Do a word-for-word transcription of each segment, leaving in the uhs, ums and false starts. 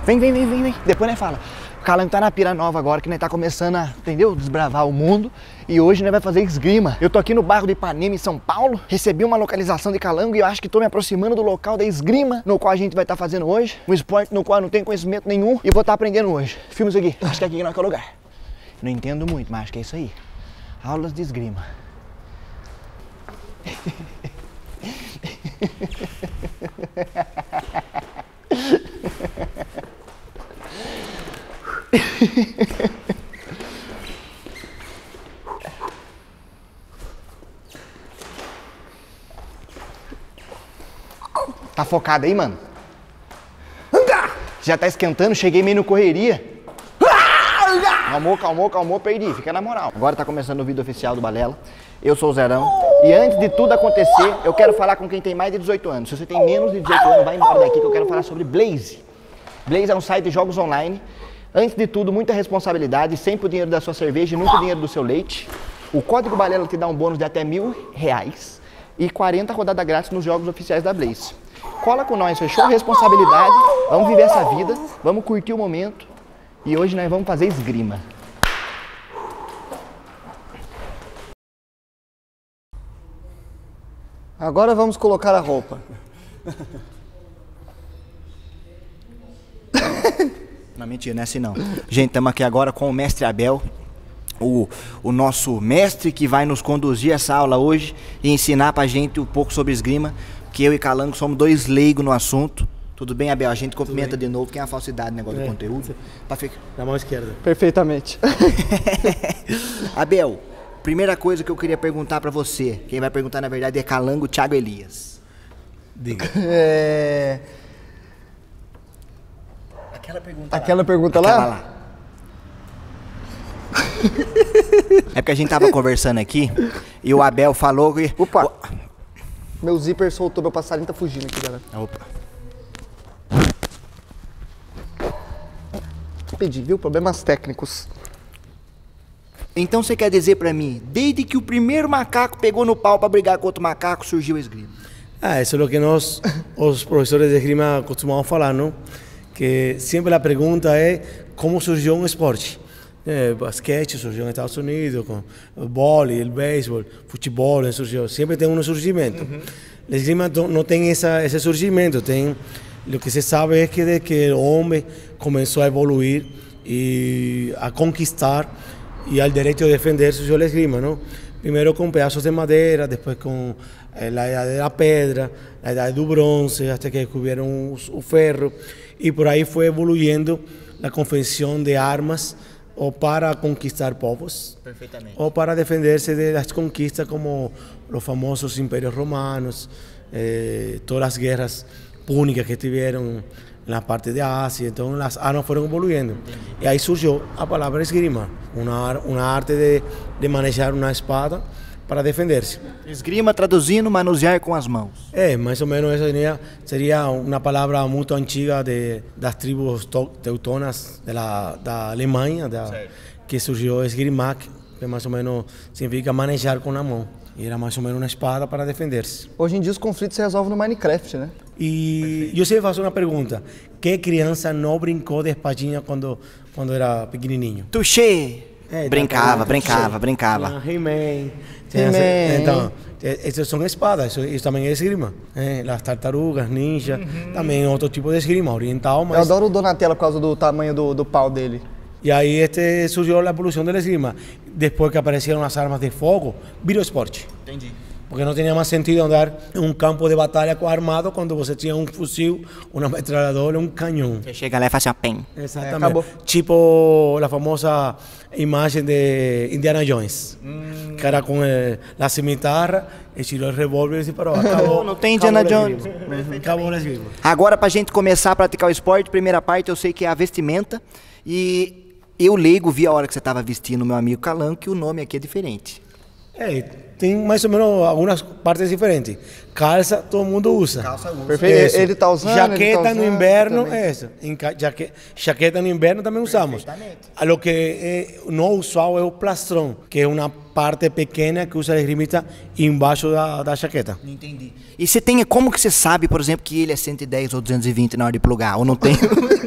Vem, vem, vem, vem, vem. Depois nós fala. O Calango tá na pira nova agora, que nós tá começando a, entendeu? Desbravar o mundo. E hoje nós vai fazer esgrima. Eu tô aqui no bairro de Ipanema, em São Paulo. Recebi uma localização de Calango e eu acho que tô me aproximando do local da esgrima, no qual a gente vai estar tá fazendo hoje. Um esporte no qual eu não tenho conhecimento nenhum e vou estar tá aprendendo hoje. Filma isso aqui. Acho que é aqui que nós é o lugar. Não entendo muito, mas acho que é isso aí. Aulas de esgrima. Tá focado aí, mano? Já tá esquentando, cheguei meio no correria. Calmou, calmou, calmou, perdi, fica na moral. Agora tá começando o vídeo oficial do Balela. Eu sou o Zerão. E antes de tudo acontecer, eu quero falar com quem tem mais de dezoito anos. Se você tem menos de dezoito anos, vai embora daqui que eu quero falar sobre Blaze. Blaze é um site de jogos online. Antes de tudo, muita responsabilidade, sempre o dinheiro da sua cerveja e nunca o dinheiro do seu leite. O código Balela te dá um bônus de até mil reais e quarenta rodadas grátis nos jogos oficiais da Blaze. Cola com nós, fechou? Responsabilidade, vamos viver essa vida, vamos curtir o momento e hoje nós vamos fazer esgrima. Agora vamos colocar a roupa. Não, mentira, não é assim não. Gente, estamos aqui agora com o mestre Abel, o, o nosso mestre que vai nos conduzir essa aula hoje e ensinar pra gente um pouco sobre esgrima, que eu e Calango somos dois leigos no assunto. Tudo bem, Abel? A gente cumprimenta de novo, quem é a falsidade no negócio é. do conteúdo. Pra ficar... Na mão esquerda. Perfeitamente. Abel, primeira coisa que eu queria perguntar pra você, quem vai perguntar na verdade é Calango Thiago Elias. Diga. É... Aquela pergunta Aquela lá. pergunta Aquela lá? lá. É porque a gente tava conversando aqui e o Abel falou que... Opa! Meu zíper soltou, meu passarinho tá fugindo aqui, galera. Opa. Pedi, viu? Problemas técnicos. Então você quer dizer pra mim, desde que o primeiro macaco pegou no pau pra brigar com outro macaco, surgiu a esgrima? Ah, isso é o que nós, os professores de esgrima, costumamos falar, não? Que sempre a pergunta é como surgiu um esporte. É, basquete surgiu nos Estados Unidos, com o vôlei, o beisebol, futebol surgiu. Sempre tem um surgimento. Uhum. A esgrima não tem essa, esse surgimento. Tem, o que se sabe é que, de que o homem começou a evoluir e a conquistar e ao direito de defender surgiu a esgrima, não? Primeiro com pedaços de madeira, depois com a idade da pedra, a idade do bronze, até que descobriram o, o ferro. E por aí foi evoluindo a confecção de armas ou para conquistar povos, ou para defender-se das conquistas como os famosos impérios romanos, eh, todas as guerras púnicas que tiveram na parte de Ásia. Então as armas foram evoluindo. E aí surgiu a palavra esgrima, uma, uma arte de, de manejar uma espada para defender-se. Esgrima, traduzindo, manusear com as mãos. É, mais ou menos essa seria, seria uma palavra muito antiga de, das tribos teutonas de la, da Alemanha, da, que surgiu esgrimak, que mais ou menos significa manejar com a mão. E era mais ou menos uma espada para defender-se. Hoje em dia os conflitos se resolvem no Minecraft, né? E eu sempre faço uma pergunta. Que criança não brincou de espadinha quando, quando era pequenininho? Tuxê! É, brincava, tá, brincava, tá, brincava. He-Man. He-Man. Então, essas são espadas, isso, isso também é esgrima. É, as tartarugas, ninja, uhum. Também outro tipo de esgrima, oriental. Mas... Eu adoro o Donatello por causa do tamanho do, do pau dele. E aí este surgiu a evolução da esgrima. Depois que apareceram as armas de fogo, virou esporte. Entendi. Porque não tinha mais sentido andar em um campo de batalha com armado quando você tinha um fuzil, uma metralhadora, um canhão. Você chega lá e faz assim, ó, pem. Exatamente. É, tipo a famosa imagem de Indiana Jones. Hum. Que era com eh, a cimitarra, e tirou o revólver e disparou. Acabou. Não tem Indiana Jones. Acabou a esgrima. Agora, pra gente começar a praticar o esporte, primeira parte eu sei que é a vestimenta. E eu leigo, vi a hora que você estava vestindo o meu amigo Calango, que o nome aqui é diferente. É, tem mais ou menos algumas partes diferentes. Calça, todo mundo usa. Calça usa. Perfeito. Isso. Ele tá usando, Jaqueta ele tá no usando inverno, também. é isso. Em ca- jaque- Jaqueta no inverno também usamos. A lo que é não usual é o plastrão, que é uma parte pequena que usa o esgrimista embaixo da, da jaqueta. Entendi. E você tem, como que você sabe, por exemplo, que ele é cento e dez ou duzentos e vinte na hora de plugar? Ou não tem?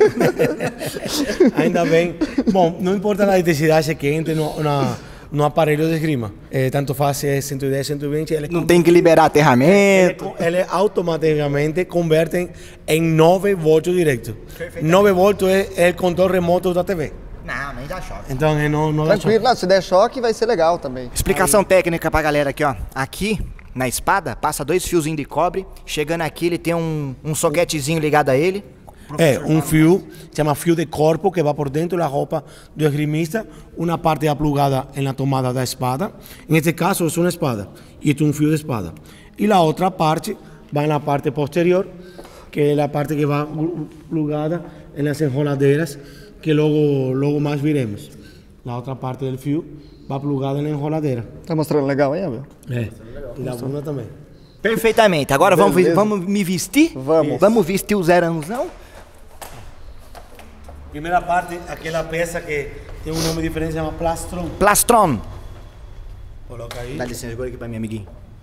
Ainda bem. Bom, não importa a intensidade que entre no, na, no aparelho de esgrima. É, tanto faz se é cento e dez, cento e vinte, ele, Não tem que liberar aterramento. ele automaticamente converte em nove volts direto. nove volts é, é o controle remoto da T V. Não, nem dá choque. Então, é não, não dá Tranquilo, não, se der choque vai ser legal também. Explicação técnica pra galera aqui, ó. Aqui, na espada, passa dois fiozinhos de cobre. Chegando aqui, ele tem um, um soquetezinho ligado a ele. É um fio, chama fio de corpo, que vai por dentro da roupa do esgrimista. Uma parte é plugada na tomada da espada. Neste caso, é uma espada. E este é um fio de espada. E a outra parte vai na parte posterior, que é a parte que vai plugada nas enroladeiras, que logo, logo mais viremos. A outra parte do fio vai plugada na enroladeira. Tá mostrando legal aí, Abel? É. E da bunda também. Perfeitamente. Agora vamos, vi- Beleza. vamos me vestir? Vamos. Vamos vestir o zerãozão? Primeira parte, aquela peça que tem um nome diferente, chama plastron. Plastron. Coloca aí, Dá licença agora aqui pra mim, amiguinho.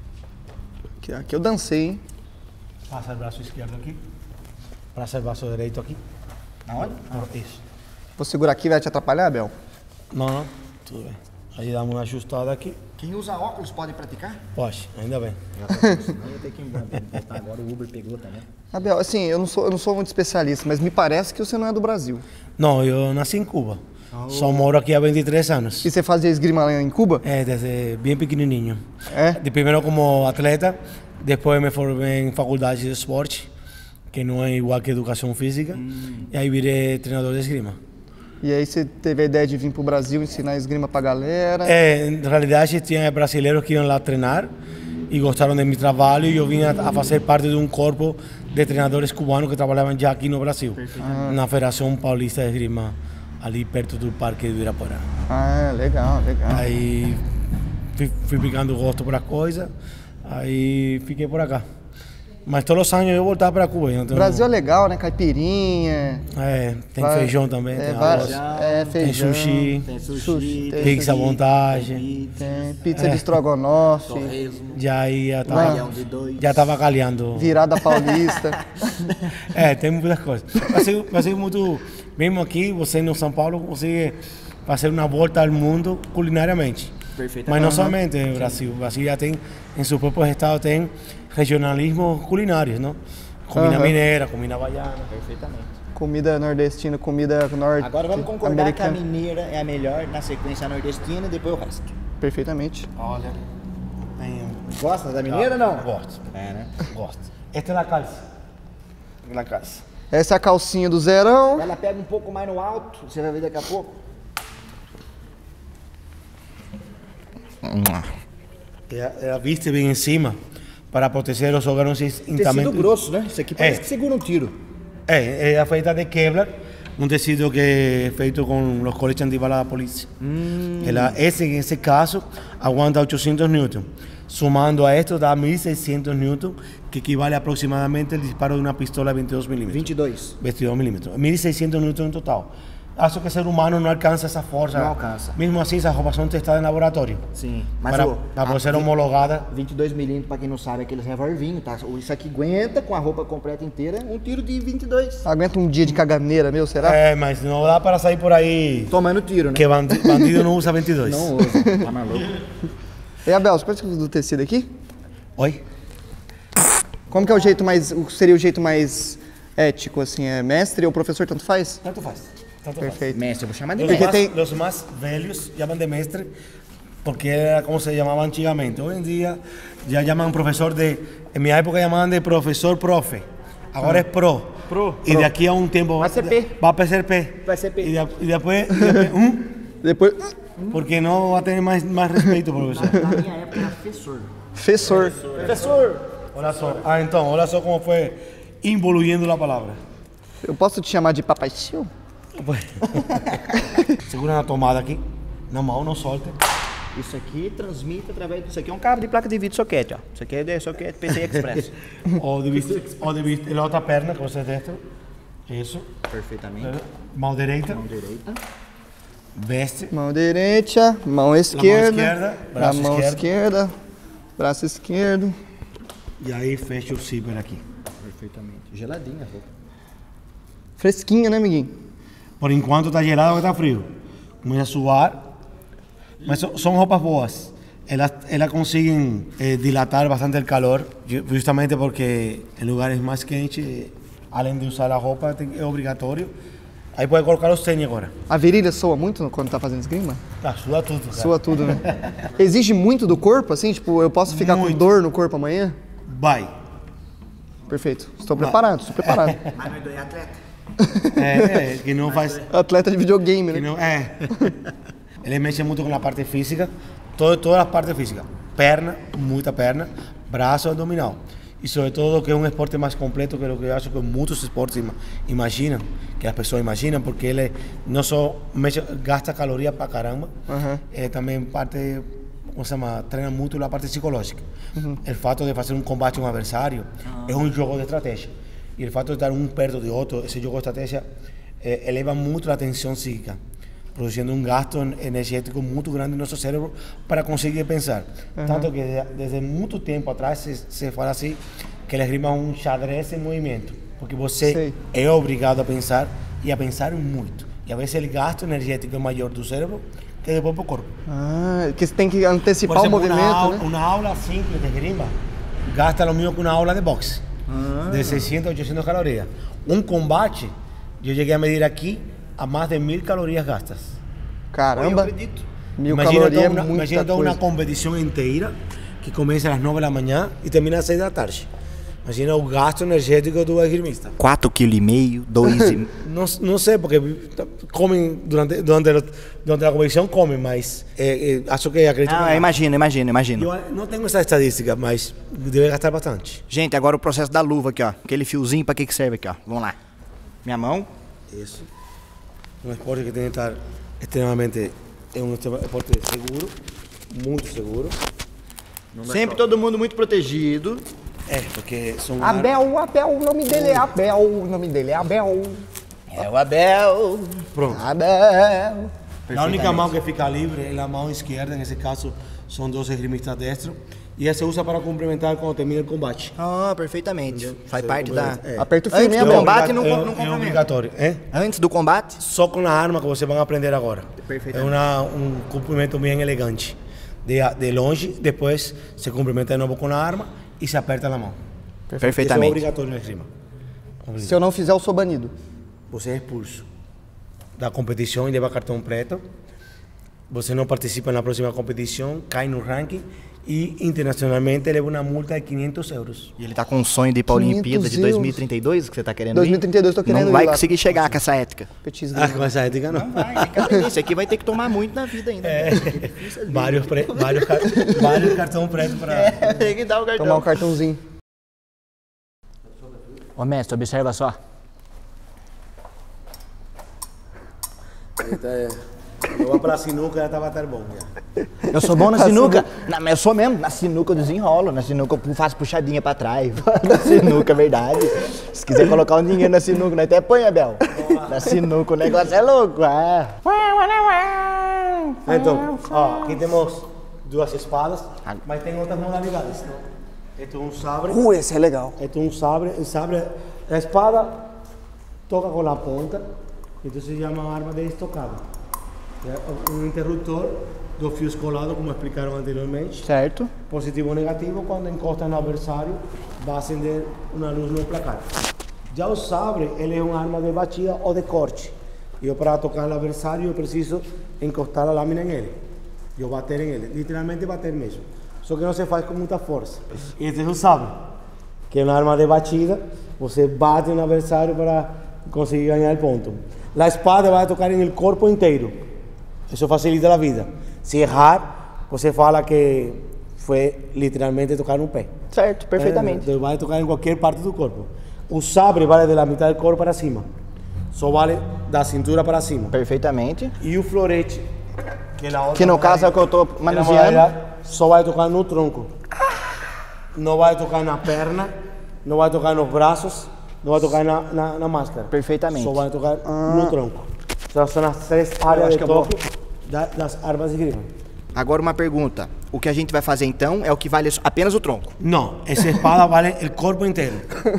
Aqui, aqui eu dancei, hein? passa o braço esquerdo aqui, passa o braço direito aqui. Aonde? Isso. Vou segurar aqui, vai te atrapalhar, Abel? Não, não, tudo bem. Aí dá uma ajustada aqui. Quem usa óculos pode praticar? Pode, ainda bem. Senão eu tenho que ir embora. Agora o Uber pegou também. Abel, assim, eu não sou, eu não sou muito especialista, mas me parece que você não é do Brasil. Não, eu nasci em Cuba. Só moro aqui há vinte e três anos. E você fazia esgrima lá em Cuba? É, desde bem pequenininho. É? De primeiro como atleta, depois me formei em faculdade de esporte, que não é igual que educação física, e aí virei treinador de esgrima. E aí você teve a ideia de vir pro Brasil ensinar esgrima pra galera? É, em realidade tinha brasileiros que iam lá treinar e gostaram do meu trabalho e eu vim a, a fazer parte de um corpo de treinadores cubanos que trabalhavam já aqui no Brasil, na Federação Paulista de Esgrima, ali perto do Parque do Ibirapuera. Ah, legal, legal. Aí fui, fui pegando gosto para a coisa, aí fiquei por acá. Mas todos os anos eu voltava para Cuba. Eu não O tenho- Brasil é legal, né? Caipirinha. É, tem vai- feijão também, é, tem vários- arroz, é, tem feijão. sushi, Tem sushi, Sushi, tem pizza à sushi, vontade. tem pizza, Tem pizza de estrogonofe, torresmo, já ia, baião tava, de dois. já estava calhando. virada paulista. É, tem muitas coisas. Passei, passei muito, mesmo aqui, você no São Paulo consegue fazer uma volta ao mundo culinariamente. Perfeitamente. Mas não somente no Brasil. O Brasil já tem, em seu próprio estado, tem regionalismos culinários, não? Comida Aham. mineira, comida baiana. Perfeitamente. Comida nordestina, comida norte. Agora vamos concordar que a americana. mineira é a melhor, na sequência a nordestina e depois o resto. Perfeitamente. Olha, tem... Gosta da mineira ou não? Gosto, É, né? gosto. Esta é a calça. Na calça. Essa é a calcinha do zerão. Ela pega um pouco mais no alto, você vai ver daqui a pouco. Ela, ela viste bem em cima para proteger os órgãos Tecido íntimamente. grosso, né? Isso aqui parece É. que segura um tiro. É, é feita de Kevlar, um tecido que é feito com os coletes antibalas da polícia. Ela, esse, nesse caso, aguenta oitocentos newton. Somando a esto dá mil e seiscentos newton, que equivale aproximadamente ao disparo de uma pistola vinte e dois milímetros. vinte e dois. vinte e dois milímetros. mil e seiscentos newton em total. Acho que o ser humano não alcança essa força. Não alcança. Mesmo assim, essas roupas são testadas em laboratório. Sim. Mas Para, o, para a- poder ser homologada. vinte e dois milímetros, pra quem não sabe, é aqueles revolvinhos, tá? Isso aqui aguenta, com a roupa completa inteira, um tiro de vinte e dois. Aguenta um dia de caganeira, meu, será? É, mas não dá para sair por aí Tomando tiro, né? que bandi- bandido não usa vinte e dois. Não usa, tá maluco. E Abel, você pode do tecido aqui? Oi? Como que é o jeito mais. o- Seria o jeito mais ético, assim? É mestre ou professor, tanto faz? Tanto faz. Tanto Perfeito. Mestre, eu vou chamar de Los, Porque mestre. más, tem- los más velhos llaman de mestre porque era como se llamaba antiguamente. Hoy en día ya llaman profesor de... En mi época llamaban de profesor profe. Ahora es pro. Pro. Y de aquí a un tiempo Va a ser P. Va a ser P. Va a ser P. Y, de- y después, y después, ¿um? Depois. Porque no va a tener más, más respeto, profesor. Na minha época era professor. Professor. Professor! Hola, so. Ah, entonces, hola, so, ¿cómo fue involuyendo la palabra? Eu posso te chamar de Papai Tio? Pues, segura na tomada aqui, na mão, não solte. Isso aqui transmite através disso aqui. É um cabo de placa de vídeo soquete, ó. Isso aqui é de soquete P C I Express. Ou divide, ou divide a outra perna que você dentro. Isso. Perfeitamente. Mão direita. Mão direita. Veste. Mão direita, mão esquerda. Mão esquerda, braço mão esquerdo. esquerda, braço esquerdo. E aí fecha o zíper aqui. Perfeitamente. Geladinha a roupa. Fresquinha, né, amiguinho? Por enquanto tá gelado ou tá frio. Começa a suar. Mas so- são roupas boas. Elas, elas conseguem eh, dilatar bastante o calor, ju- justamente porque em lugares mais quentes, além de usar a roupa, tem- é obrigatório. Aí pode colocar os tênis agora. A virilha soa muito quando tá fazendo esgrima? Tá, suda tudo. Cara. Soa tudo, né? Exige muito do corpo, assim? Tipo, eu posso ficar Muito. com dor no corpo amanhã? Vai. Perfeito. Estou preparado, estou preparado. Mas não é doer atleta. É, é, que não faz... Atleta de videogame, Que né? não, é. Ele mexe muito com a parte física, todo, toda a parte física. Perna, muita perna, braço, abdominal. E sobretudo que é um esporte mais completo que o que eu acho que muitos esportes ima- imaginam, que as pessoas imaginam, porque ele não só mexe, gasta caloria pra caramba, Uhum. é também parte, como se chama, treina muito a parte psicológica. O fato de fazer um combate a um adversário é um jogo de estratégia. E o fato de estar um perto de outro, esse jogo de estratégia eh, eleva muito a tensão psíquica, produzindo um gasto energético muito grande no nosso cérebro para conseguir pensar. Tanto que de- desde muito tempo atrás se, se fala assim que ele esgrima um xadrez em movimento, porque você Sei. é obrigado a pensar e a pensar muito. E a vezes o gasto energético é maior do cérebro que do próprio corpo. Ah, que você tem que antecipar Por o exemplo, movimento, uma, aula, né? uma aula simples de esgrima gasta lo mesmo que uma aula de boxe. De seiscentas a oitocentas calorias. Um combate, eu cheguei a medir aqui a mais de mil calorias gastas. Caramba, acredito. mil Imagina calorias é então, uma, muita imagina então coisa. uma competição inteira que começa às nove da manhã e termina às seis da tarde. Imagina o gasto energético do esgrimista. quatro vírgula cinco quilos, dois e... Não, não sei, porque comem durante, durante, a- durante a competição, comem, mas é, é, acho que acredito Ah, que... imagina, imagina, imagina. Eu não tenho essa estadística, mas deve gastar bastante. Gente, agora o processo da luva aqui, ó. Aquele fiozinho, pra que que serve aqui, ó? Vamos lá. Minha mão. Isso. Um esporte que tem que estar extremamente... É um esporte seguro, muito seguro. Sempre todo mundo muito protegido. É, porque são... Abel, Abel, o nome dele é Abel, o nome dele é Abel. É o Abel. Pronto. Abel. A única mão que fica livre é a mão esquerda, nesse caso são dois esgrimistas destros, e essa se usa para complementar quando termina o combate. Ah, perfeitamente. Faz Você parte da... complementa, é. Aperta o fio, Antes né, do Abel? combate, não, é, não é complementa. obrigatório, é? Antes do combate? Só com a arma que vocês vão aprender agora. É Perfeitamente. uma, um cumprimento bem elegante. De, de longe, depois se cumprimenta de novo com a arma e se aperta na mão. Isso é Perfeitamente. obrigatório na esgrima. Se eu não fizer, eu sou banido. Você é expulso da competição e leva cartão preto. Você não participa na próxima competição, cai no ranking e internacionalmente leva uma multa de quinhentos euros. E ele tá com um sonho de ir pra Olimpíada de quinhentos dois mil e trinta e dois, que você tá querendo dois mil e trinta e dois ir? tô querendo Não ir vai lá. conseguir chegar com essa ética. Petismo. Ah, com essa ética não. Não vai, fica feliz. Esse aqui vai ter que tomar muito na vida ainda. É, vários, pre, vários, car- vários cartões pretos para... É, tem que dar o cartão. Tomar um cartãozinho. Ô mestre, observa só. Eu vou para a sinuca, já estava até bom. Já. Eu sou bom na sinuca. Na, mas eu sou mesmo. Na sinuca eu desenrolo. Na sinuca eu faço puxadinha pra trás. Na sinuca, é verdade. Se quiser colocar um dinheiro na sinuca, nós até põe, Abel. Na sinuca o negócio é louco. É. Então, ó, aqui temos duas espadas, mas tem outras modalidades. Não? Este é um sabre. Uh, esse é legal. Este é um sabre. El sabre, a espada toca com a ponta, então se chama arma de estocada. É um interruptor, dois fios colados, como explicaram anteriormente. Certo. Positivo ou negativo, quando encosta no adversário, vai acender uma luz no placar. Já o sabre, ele é uma arma de batida ou de corte. E eu, para tocar o adversário, eu preciso encostar a lâmina em ele. Eu bater em ele, literalmente bater mesmo. Só que não se faz com muita força. Este é o sabre, que é uma arma de batida. Você bate no adversário para conseguir ganhar o ponto. A espada vai tocar no corpo inteiro. Isso facilita a vida. Se errar, você fala que foi literalmente tocar no pé. Certo, perfeitamente. É, vai tocar em qualquer parte do corpo. O sabre vale da metade do corpo para cima. Só vale da cintura para cima. Perfeitamente. E o florete Que, la Que no caso é o que eu tô que la manuseando. modalidad só vai tocar no tronco. Não vai tocar na perna, não vai tocar nos braços, não vai tocar na, na, na máscara. Perfeitamente. Só vai tocar no tronco. Essas são as três áreas acho de que eu vou- toque da- das armas de esgrima. Agora uma pergunta. O que a gente vai fazer então é o que vale apenas o tronco. Não, essa espada vale o corpo inteiro.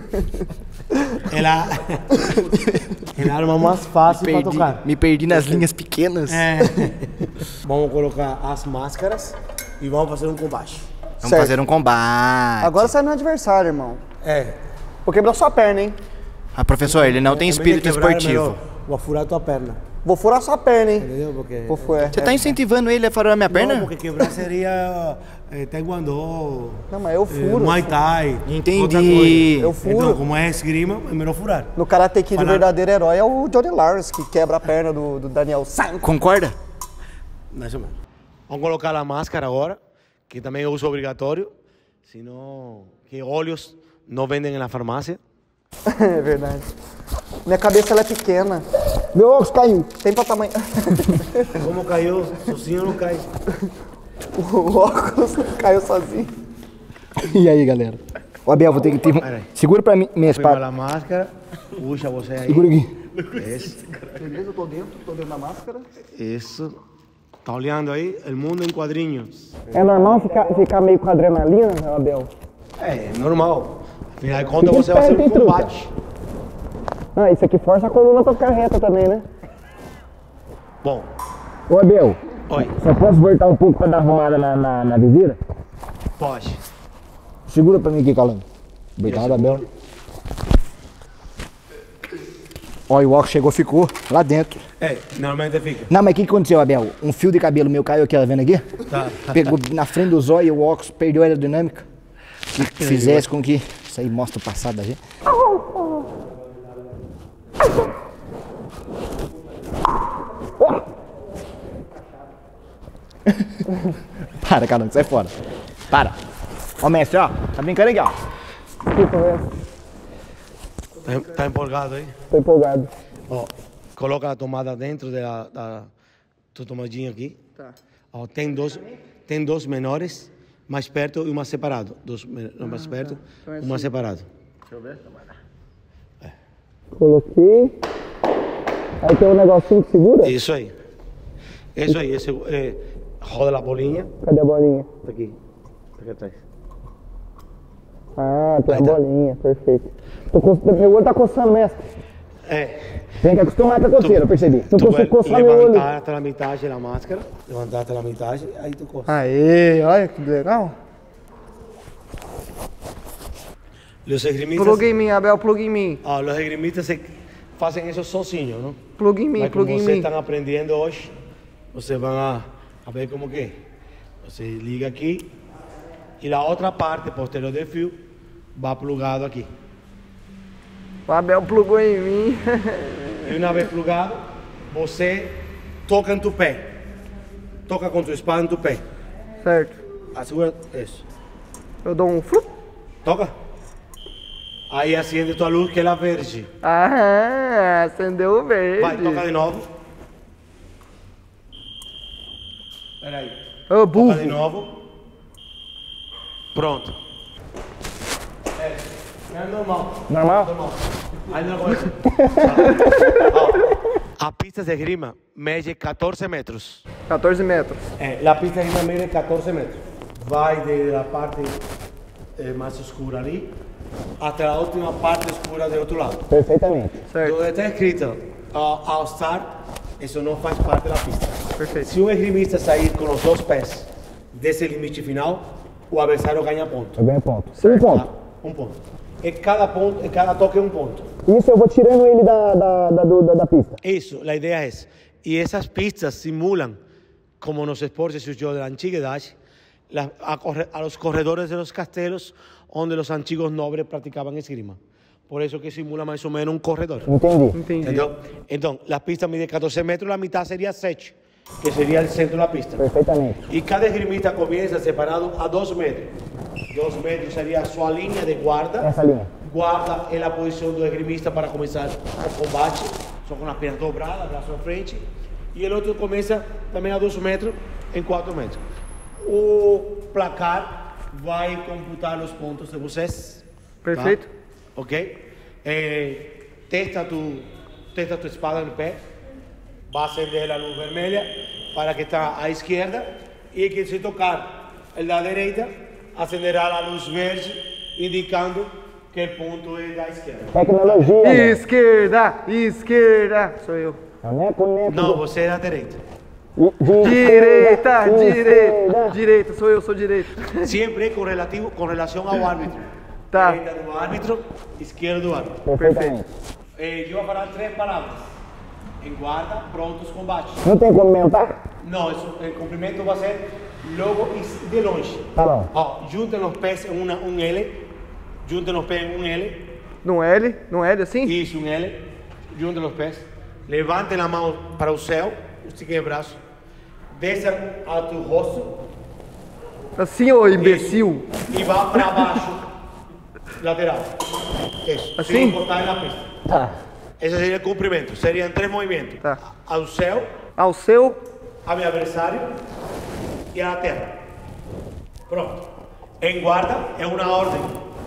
Ela é a arma mais fácil para Perdi, tocar. me perdi nas linhas pequenas. É. Vamos colocar as máscaras e vamos fazer um combate. Vamos Certo. fazer um combate. Agora sai no adversário, irmão. É. Vou quebrar sua perna, hein? Ah, professor, ele não tem Em vez de espírito quebrar, é esportivo. melhor, vou furar tua perna. Vou furar sua perna, hein? Entendeu? Porque. Vou furar. Você tá incentivando ele a furar a minha perna? Não, porque quebrar seria eh, taekwondo, Não, mas eu eh, furo. muay thai. Entendi. outra coisa. Eu furo. Então, como é esgrima, é melhor furar. No Karate Kid, o Para- verdadeiro herói é o Johnny Lawrence, que quebra a perna do, do Daniel San. Concorda? Mais ou menos. Vamos colocar a máscara agora, que também é uso obrigatório, senão que óleos não vendem na farmácia. É verdade. Minha cabeça ela é pequena. Meu óculos caiu. Tem pra tamanho. Como caiu, sozinho não cai. O óculos caiu sozinho. E aí, galera? Ô, Abel, vou ter que... Ter... Peraí. Segura pra mim minha Prima espada. a máscara, puxa você aí. Segura aqui. Isso. Beleza, eu tô dentro, tô dentro da máscara. Isso. Tá olhando aí? O mundo em quadrinhos. É normal ficar, ficar meio com adrenalina, Abel? É, normal. Afinal de contas, você vai ser um esperto, hein, combate. Ah, isso aqui força a coluna pra ficar reta também, né? Bom, Ô, Abel, oi, só posso voltar um pouco pra dar arrumada na, na, na viseira? pode. Segura pra mim aqui, Calando. Obrigado, Abel. Ó, e o óculos chegou, ficou lá dentro. É, normalmente fica. Não, mas o que que aconteceu, Abel? Um fio de cabelo meu caiu aqui, ó, vendo aqui? Tá. Pegou na frente do zóio e o óculos perdeu a aerodinâmica. Que fizesse com que... Isso aí mostra o passado da gente. Para, Calando, sai fora. Para. Ó, mestre, ó. Tá brincando aqui, ó. Tá, tá empolgado aí? Tô empolgado. Ó, coloca a tomada dentro da, da tua tomadinha aqui. Tá. Ó, tem dois, tem dois menores, mais perto e uma separado. Dois menores mais perto, uma separado. Coloquei. Aí tem um negocinho que segura. Isso aí. Isso aí, esse, é, roda a bolinha. Cadê a bolinha? Tá aqui. Tá aqui atrás. Ah, tem Aí a tá. bolinha, perfeito. Tô co... Meu olho tá coçando, mestre. É. Tem que acostumar com a coceira, eu percebi. Não Tu vai consigo coçar meu olho. levantar até a metade da máscara, levantar até a metade, aí tu coça. Aê, olha que legal. Os esgrimistas, Plug em mim, Abel, plug em mim. ah, os esgrimistas se- fazem isso sozinhos, não? Plug em mim, Mas como plug em vocês mim. estão aprendendo hoje, vocês vão a, a ver como que é. Você liga aqui e a outra parte posterior do fio vai plugado aqui. O Abel plugou em mim. E uma vez plugado, você toca em tu pé. Toca com tua espada em tu pé. Certo. Assegura isso. Eu dou um flup. Toca. Aí acende tua luz que ela é verde. Ah, acendeu o verde. Vai, toca de novo. Espera aí. Ô, burro. Toca de novo. Pronto. É, é normal. Normal? Normal. Aí não começa. Ó, a pista de esgrima mede quatorze metros. quatorze metros. É, a pista de esgrima mede quatorze metros. Vai da parte eh, mais escura ali até a última parte escura do outro lado. Perfeitamente. Certo. Onde está escrito ao, ao start, isso não faz parte da pista. Perfeito. Se um esgrimista sair com os dois pés desse limite final, o adversário ganha ponto. Eu ganho ponto. Um ponto. Tá? Um ponto. E cada ponto, e cada toque é um ponto. Isso eu vou tirando ele da, da, da, do- da, da pista. Isso, a ideia é essa. E essas pistas simulam, como nos esportes surgió de la antigüedad, la- a, corre- a los corredores de los castelos onde los antiguos nobres praticaban esgrima. Por eso que simula más o menos un corredor. Entendi. Entendi. ¿Entendeu? Entonces, la pista mide catorce metros, la mitad sería sete, que sería el centro de la pista. Perfeitamente. Y cada esgrimista comienza separado a dos metros. Dos metros sería su línea de guarda. Essa linha. Guarda é a posição do esgrimista para começar o combate. Só com as pernas dobradas, braço à frente. e o outro começa também a dois metros em quatro metros. O placar vai computar os pontos de vocês. Perfeito. Tá? Ok? É, testa, tu, testa tua espada no pé, vai acender a luz vermelha para que está à esquerda e que se tocar a da direita, acenderá a luz verde, indicando que o ponto é da esquerda. Tecnologia. Esquerda, esquerda. Sou eu. Neco, neco. Não, você é da direita. Direita, direita, direita. Sou eu, sou direito. Sempre com, relativo, com relação ao árbitro. Tá. Direita do árbitro, esquerda do árbitro. Perfeito. Eh, eu vou falar três palavras. Em guarda, prontos, combate. Não tem como mentar? Não, isso, o cumprimento vai ser logo e de longe. Tá bom. Ó, juntem os pés em uma, um L. Juntem os pés em um L. Num L, num L assim? Isso, um L. Juntem os pés. Levantem a mão para o céu. Estiquem o braço. Desçam a teu rosto. Assim, ô imbecil. E vá para baixo. Lateral. Isso. Assim? Sem encostar na pista. Tá. Esse seria o cumprimento. Seriam três movimentos. Tá. Ao céu, Ao seu. a meu adversário e à terra. Pronto. Em guarda é uma ordem.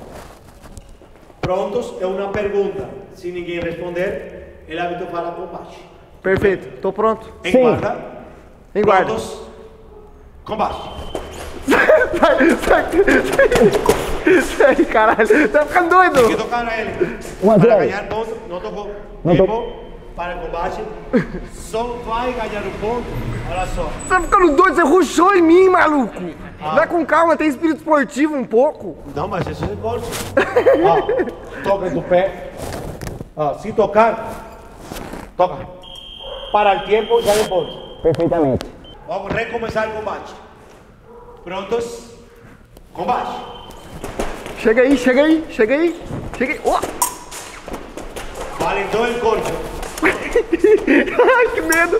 Prontos é uma pergunta. Se ninguém responder, o árbitro fala combate. Perfeito. Tô pronto. Em Sim. guarda. Em guarda. Prontos. Combate. Sai, sai. Sai, caralho. Tá ficando Tem que doido. tocar a ele. Um a Para zero. ganhar ponto, não tocou. Não Tempo para combate. Só vai ganhar o ponto. Olha só. Você tá ficando doido, você rushou em mim, maluco. Vai com calma, tem espírito esportivo um pouco. Não, mas isso é corte. Ó, toca do pé. Ó, se tocar, toca. Para o tempo, já depois. Perfeitamente. Vamos recomeçar o combate. Prontos? Combate. Chega aí, chega aí, chega aí. Chega aí. Ó. Valendo o corpo. Ai, que medo.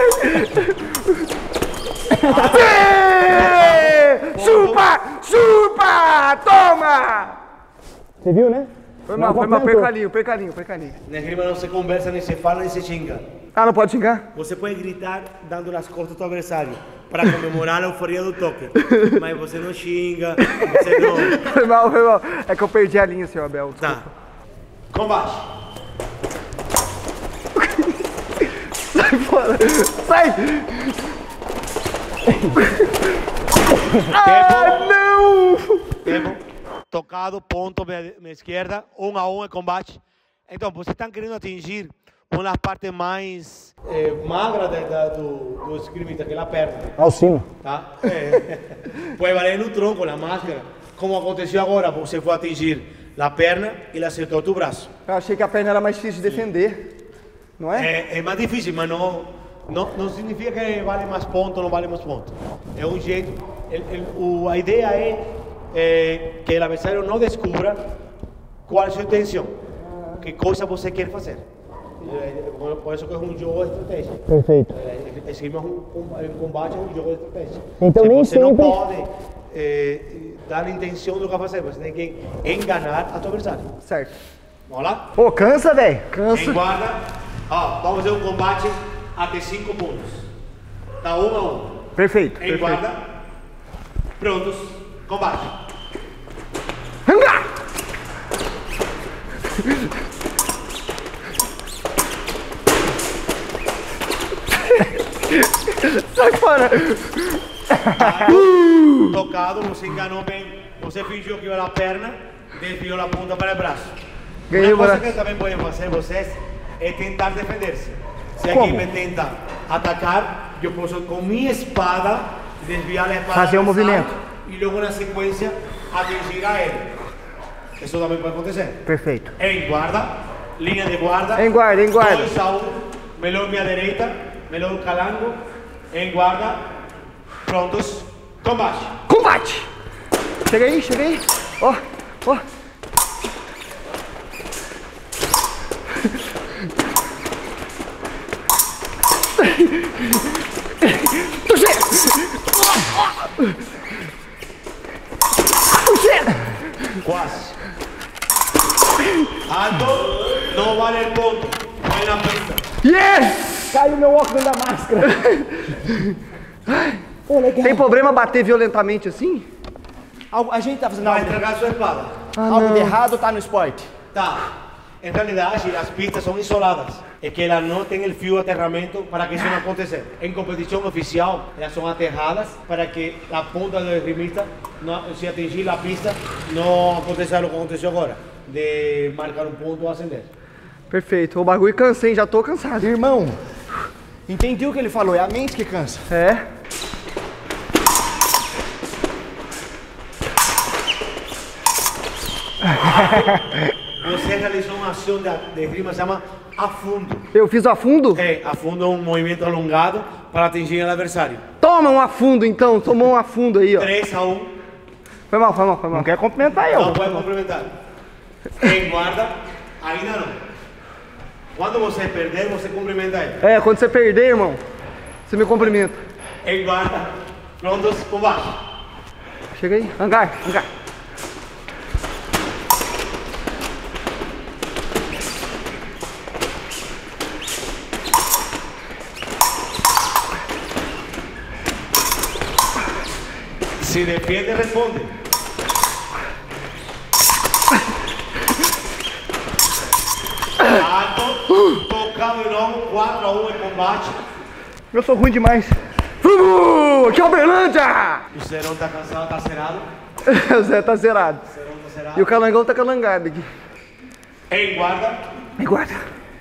Aê! Chupa, chupa, toma. Você viu, né? Foi mal, foi mal, percalinho, percalinho, percalinho. Na esgrima não se conversa, nem se fala, nem se xinga. Ah, não pode xingar? Você pode gritar dando nas costas do teu adversário para comemorar a euforia do toque. Mas você não xinga, você não... Foi mal, foi mal. É que eu perdi a linha, senhor Abel. Desculpa. Tá. Combate. Sai fora. Sai. Ah, não. Tempo. Tocado, ponto, minha, minha esquerda, um a um é combate. Então, vocês estão querendo atingir uma das partes mais eh, magras da, da, do, do esgrimista, que é a perna. Ao sino. Tá? É. Pode valer no tronco, na máscara. Como aconteceu agora, você foi atingir a perna e ele acertou o braço. Eu achei que a perna era mais difícil de defender. Não é? É, é mais difícil, mas não, não, não significa que vale mais pontos ou não vale mais pontos. É um jeito. El, el, o, a ideia é, é que o adversário não descubra qual é a sua intenção, que coisa você quer fazer. É, por isso que é um jogo de estratégia. Perfeito. É, esse é um, um combate, é um jogo de estratégia. Então, nem você não sempre- pode é, dar a intenção do que vai fazer, você tem que enganar a tua adversário. Certo. Vamos lá? Pô, cansa, velho. Em Cansa. guarda, ó, vamos fazer um combate até cinco pontos. Tá um a um. Perfeito. Em perfeito. guarda, prontos, combate. Hanga! Sai fora. Tocado, tocado, você enganou bem, você fingiu que era a perna, desviou a ponta para o braço. Ganhei o Uma coisa braço. que também podem fazer vocês é tentar defender-se. Se a Como? equipe tenta atacar, eu posso com minha espada desviar a espada Fazer do um movimento. adversário e logo na sequência atingir a ele. Isso também pode acontecer. Perfeito. Em guarda, linha de guarda. Em guarda, em guarda. dois a um, melhor minha direita, melhor calango. Em guarda, prontos, combate. Combate! Chega aí, chega aí. Ó, ó. Puxa! Puxa! Quase. Alto, não vale el ponto, vai na pista. Yes! Caiu meu óculos da máscara. Pô, legal. Tem problema bater violentamente assim? A gente tá fazendo Vai algo, estragar sua espada. Ah, algo não. de errado ou tá no esporte? Tá. En realidad, si las pistas son isoladas, es que elas não têm o fio de aterramento para que isso não aconteça. Em competição oficial, elas são aterradas para que a ponta do esgrimista, não, se atingir a pista, não aconteça o que aconteceu agora, de marcar um ponto ou ascender. Perfeito. O bagulho cansa, hein? Já tô cansado. Irmão, entendi o que ele falou, é a mente que cansa. É. Você realizou uma ação de, de esgrima que se chama afundo. Eu fiz o afundo? É, afundo é um movimento alongado para atingir o adversário. Toma um afundo então, tomou um afundo aí, ó. três a um. Foi mal, foi mal, foi mal. Não quer cumprimentar eu. Não pode complementar. Em guarda, ainda não. Quando você perder, você cumprimenta ele. É, quando você perder, irmão, você me cumprimenta. Em guarda, prontos, combate. Chega aí, hangar, hangar. Se defende, responde. Alto, tocado de novo, quatro a um em combate. Eu sou ruim demais. Vamos! Aqui é Uberlândia! O Serão tá cansado, tá cerado. O Zé tá zerado. O Serão tá cerado. E o Calangão tá calangado aqui. Em guarda, Me guarda.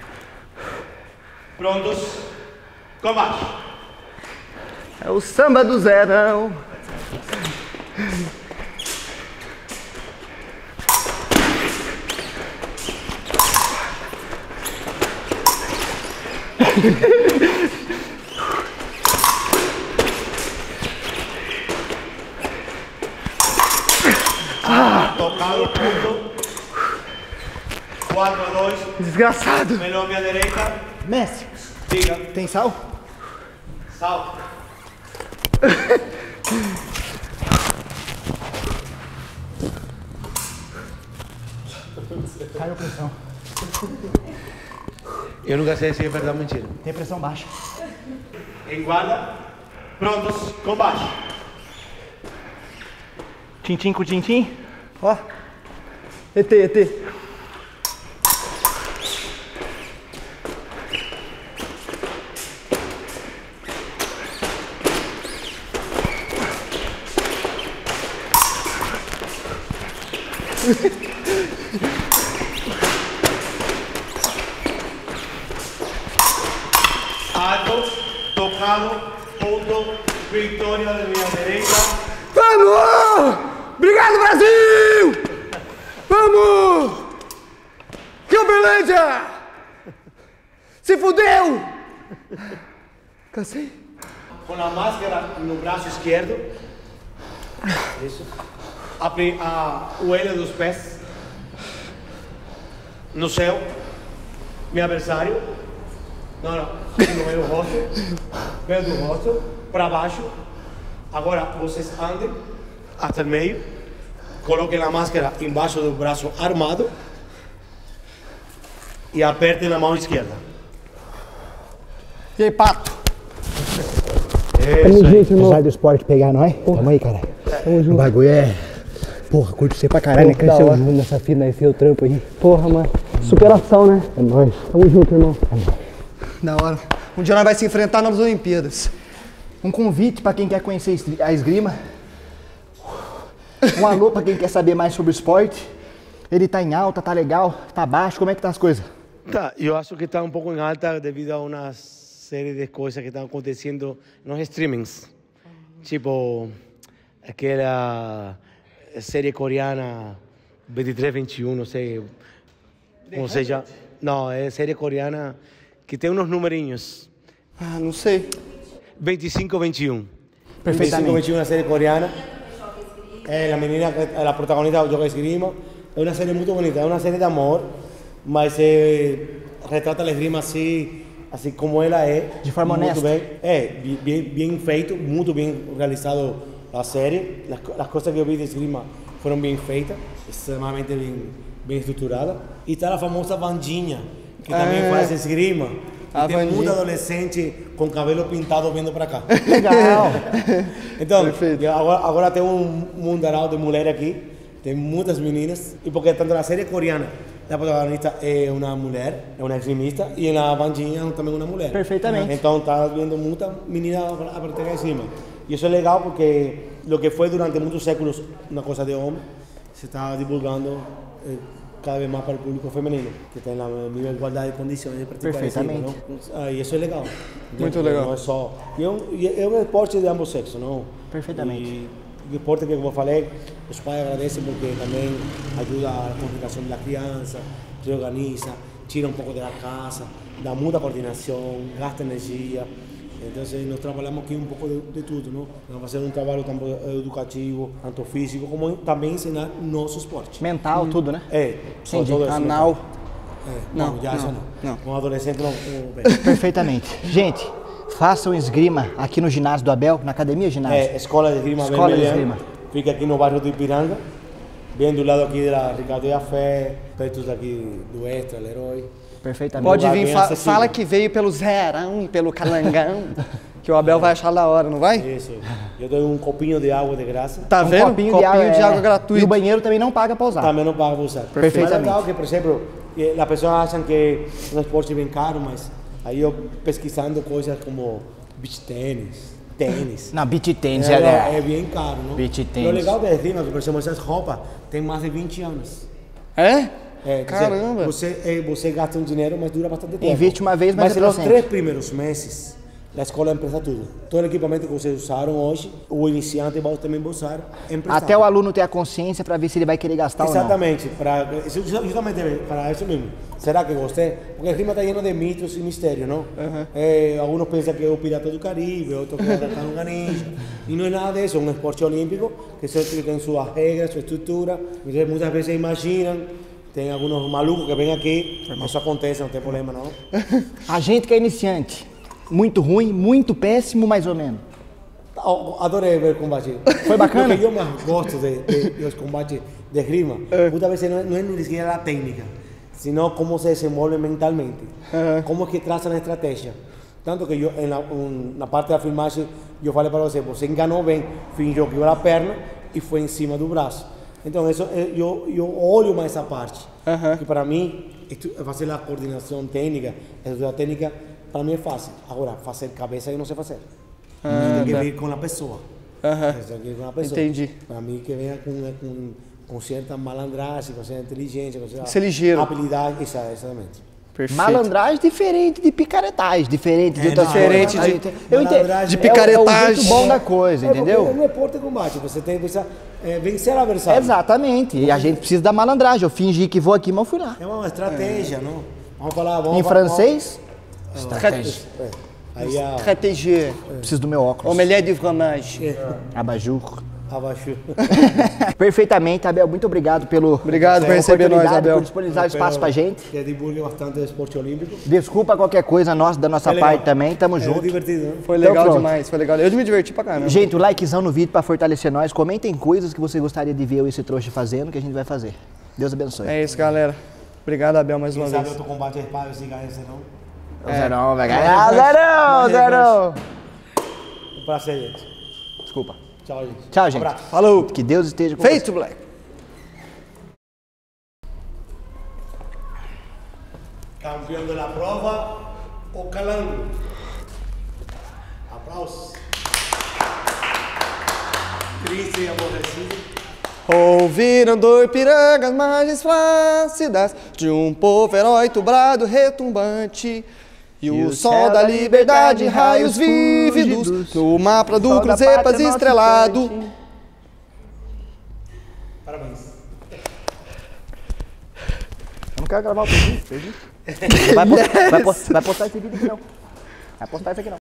prontos, combate. É o samba do Zerão. Ah, tocado, ponto. quatro a dois. Desgraçado. Melhor minha direita. Messi, Diga, tem sal? salto. Caiu a pressão. Eu nunca sei se é verdade ou mentira. Tem pressão baixa. Em guarda, prontos, combate. Tintim com tintim. Ó. E T, E T. Alto, tocado, ponto, vitória da minha direita. Vamos! Obrigado, Brasil! Vamos! Que Uberlândia! Se fudeu! Cansei. Com a máscara no braço esquerdo. Isso. A, pri- a, o L dos pés. No céu. Meu adversário. Não, não. No meio do rosto. Meio do rosto. Para baixo. Agora vocês andem até o meio. Coloquem a máscara embaixo do braço armado. E apertem a mão esquerda. E aí, Pato? Isso aí. Apesar do esporte pegar nós, tamo aí, cara. Tamo junto. O bagulho é... Porra, curto você pra caralho, né? Pô, da Cresceu hora. junto nessa fita, nesse seu trampo aí. Porra, mano. Superação, né? É nóis. Tamo junto, irmão. Da hora. Um dia nós vai se enfrentar nas Olimpíadas. Um convite pra quem quer conhecer a esgrima. Um alô pra quem quer saber mais sobre o esporte. Ele tá em alta, tá legal, tá baixo, como é que tá as coisas? Tá, eu acho que está um pouco em alta devido a uma série de coisas que estão acontecendo nos streamings. Tipo, aquela série coreana vinte e três, vinte e um, não sei como seja. Não, é série coreana que tem uns numerinhos. Ah, não sei. vinte e cinco, vinte e um. Perfeitamente. vinte e cinco, vinte e um, uma série coreana. É, a menina, a protagonista joga esgrima. É uma série muito bonita, é uma série de amor, mas é, retrata a esgrima assim, assim como ela é. De forma muito honesta. Bem, é, bem, bem feito, muito bem realizado a série. As, as coisas que eu vi de esgrima foram bem feitas, extremamente bem, bem estruturadas. E está a famosa Vandinha, que também É. faz esgrima. A E tem Vandinha. muita adolescente com cabelo pintado vindo para cá. Legal. Então, Perfeito. e agora, agora tem um mundaral de mulher aqui, tem muitas meninas, e porque tanto na série coreana, a protagonista é uma mulher, é uma extremista, e na bandinha também uma mulher. Perfeitamente. Então está vendo muita menina a partir de cima. E isso é legal porque o que foi durante muitos séculos uma coisa de homem, se está divulgando eh, cada vez mais para o público feminino, que tem a mesma igualdade de condições de praticar Perfeitamente. isso, não? Ah, e isso é legal. Muito Entende? legal. Não é só... E é um, e é um esporte de ambos sexos, não? Perfeitamente. E o esporte que, como eu falei, os pais agradecem porque também ajuda a comunicação da criança, se organiza, tira um pouco da casa, dá muita coordenação, gasta energia. Então, nós trabalhamos aqui um pouco de, de tudo, não? Vamos fazer um trabalho tanto educativo, tanto físico, como também ensinar nosso esporte. Mental, tudo, né? É, Entendi. todo isso. Anal. É, Não, não, já não, isso não. não. Um adolescente não. não Perfeitamente. Gente, façam esgrima aqui no ginásio do Abel, na academia ginásio. É, Escola de Esgrima Escola de Vermelha, Esgrima. fica aqui no bairro do Ipiranga, bem do lado aqui da Ricardo de Afé, perto daqui do Extra, Leroy. Perfeitamente. Pode lugar vir, bem fa- acessível. fala que veio pelo Zerão, pelo Calangão, que o Abel vai achar da hora, não vai? Isso. Eu dou um copinho de água de graça. Tá Um vendo? copinho, de, água, de é, água E gratuito. o banheiro também não paga pra usar. Também não pago para usar. Perfeitamente. Mas é legal que, por exemplo, eh, as pessoas acham que é um esporte bem caro, mas aí eu pesquisando coisas como beach tênis, tênis. Não, beach tênis é, é, é bem caro, não? Beach E tênis. o legal da esgrima é que, por exemplo, essas roupas têm mais de vinte anos. É? É, quer Caramba. dizer, você, é, você gasta um dinheiro, mas dura bastante tempo. Investe uma vez, mas mas é pra nos sempre. três primeiros meses, a escola empresta tudo. Todo o equipamento que vocês usaram hoje, o iniciante vai também vai usar emprestado. Até o aluno ter a consciência pra ver se ele vai querer gastar Exatamente, para, justamente para isso mesmo. Será que gostei? Porque a rima está lleno de mitos e mistérios, não? É, alguns pensam que é o pirata do Caribe, outros que é o Tartaruga Ninja. E não é nada disso, é um esporte olímpico que sempre tem suas regras, sua estrutura. Então, muitas vezes imaginam, tem alguns malucos que vêm aqui, isso acontece, não tem problema não. ou não. A gente que é iniciante, muito ruim, muito péssimo, mais ou menos. Oh, adorei ver combate. Foi bacana? O que eu mais gosto de, de, dos combates de rima, muitas vezes não é, não é nem siquiera a técnica, sino como se desenvolve mentalmente, como é que traçam a estratégia. Tanto que eu, na, um, na parte da filmagem, eu falei para você, você enganou bem, fingiu que a perna e foi em cima do braço. Então, isso, eu, eu olho mais essa parte, que para mim, fazer a coordenação técnica, a técnica, para mim é fácil. Agora, fazer cabeça eu não sei fazer. Ah, Tem que tá. vir com a pessoa. Aham. Tem que vir com a pessoa. Entendi. Para mim, que venha com, com, com certa malandragem, com certa inteligência, com certa Ser ligeiro. habilidade, exa- exatamente. Perfeito. Malandragem diferente de picaretagem, diferente de É, outras não, coisas. diferente de, de- eu entendo. malandragem. De De picaretagem. É o picaretagem. jeito bom da coisa, É porque entendeu? no esporte de combate, você tem que pensar, é, vencer o adversário. Exatamente. E a gente precisa da malandragem. Eu fingi que vou aqui, mas eu fui lá. É uma estratégia, não? Vamos falar, vamos Em falar- francês, vamos- estratégia. É. Aí a Stratégie. Preciso do meu óculos. Omelette de fromage. Abajur. abaixo. Perfeitamente, Abel. Muito obrigado pelo Obrigado por pela receber nós, oportunidade, Abel. por disponibilizar espaço pra gente. Que divulgue bastante o esporte olímpico. Desculpa qualquer coisa nossa, da nossa É legal. parte também. Tamo É junto. divertido, né? Foi Então legal pronto. demais, foi legal. Eu me diverti pra caramba. Gente, o likezão no vídeo pra fortalecer nós. Comentem coisas que você gostaria de ver eu e esse trouxa fazendo, que a gente vai fazer. Deus abençoe. É isso, galera. Obrigado, Abel, mais uma Quem sabe vez. outro combate de espada, se ganha, senão. O Zerão vai ganhar. Ah, Zerão, Zerão. Um prazer, gente. Desculpa. Tchau, gente. Tchau, gente. Abraço. Falou. Que Deus esteja com Feito, Black. Campeão da prova, o Calango. Aplausos. Triste e aborrecido. Ouviram do Ipiranga as margens flácidas de um povo herói tubrado retumbante. E o sol da liberdade, raios vívidos, no mapa do Cruzepas estrelado. Parabéns. Eu não quero gravar o vídeo. Vai, post- vai, post- vai postar esse vídeo aqui não. Vai postar isso aqui não.